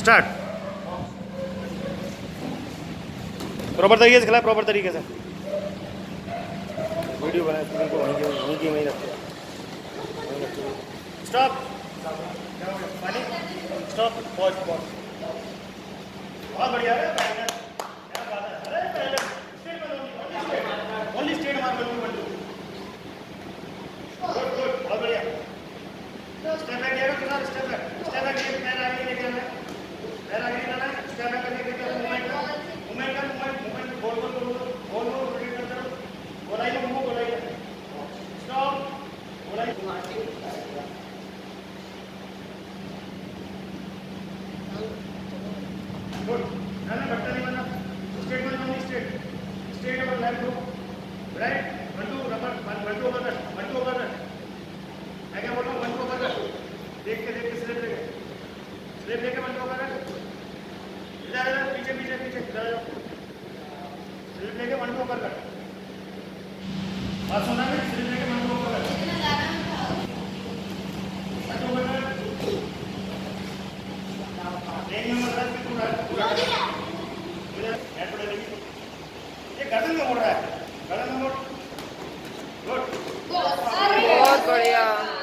Start. Proper तरीके से खिलाए, प्रॉपर तरीके से। वीडियो बनाए स्क्रीन को वहीं रखते हैं। Stop, stop, pause, pause. बहुत बढ़िया है। ओनली स्टेट मार, गुड गुड, बहुत बढ़िया। स्टेप बैक किया, फिर स्टेप बैक, स्टेप बैक, पैर आगे लेके आना है, पैर आगे लेके आना है, स्टेप बैक करके मूवमेंट गोल गोल रोटेट करते रहो, गोलाई को मूव, गोलाई स्टॉप, गोलाई गुड। ना भटका नहीं बनना, स्ट्रेट में ओनली स्ट्रेट, स्ट्रेट और लेफ्ट हो, right, 1 2 rubber, 1 2 over cut, 1 2 over cut. मैं क्या बोल रहा हूँ, 1 2 ओवर कट, देख के स्लिप लेके 1 2 ओवर कट, इधर पीछे पीछे पीछे इधर जाओ, स्लिप लेके 1 2 ओवर कट। बात सुना है, स्लिप लेके 1 2 ओवर कट, 1 2 ओवर कट। ये गर्दन में मोड़ रहा है, गर्दन में मोड़, गुड, बहुत बढ़िया।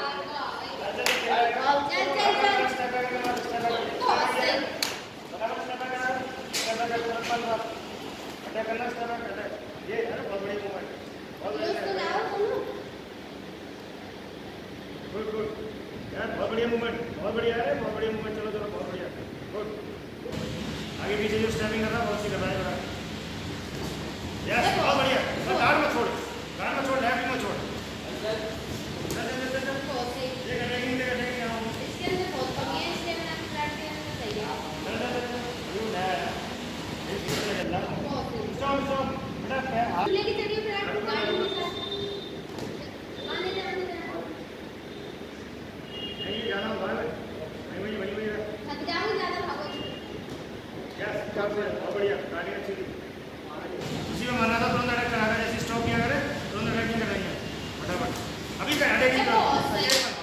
ये है बहुत बड़ी मूवमेंट, गुड गुड यार, बहुत बढ़िया मूवमेंट, बहुत बढ़िया है, बहुत बढ़िया मूवमेंट। चलो चलो, बहुत बढ़िया, गुड। आगे पीछे जो स्टेपिंग कर रहा है बहुत सी कर रहा है, यस, बहुत बढ़िया। गार्ड में छोड़, गार्ड में छोड़, लेफ्ट में छोड़। ये करने की यहाँ इसके अंदर बहुत कमी है, इसलिए मैंने आपको फ्लैट के अंदर सही है। स्टॉप स्टॉप बेटा, लेके चलिए फ्लैट को गाड़ी के साथ। आने दे, आने दे। नहीं जाना होगा, वही थक जाओगे ज़्यादा भागो। यस, बहुत बढ़िया, गाड़ी अच्छी थी। उसी में मरना था, तुरंत अटैक करा, जैसे स्टॉप किया करे तुरंत अटैक नहीं कराएंगे, फटाफट। अभी का अटैक नहीं करो।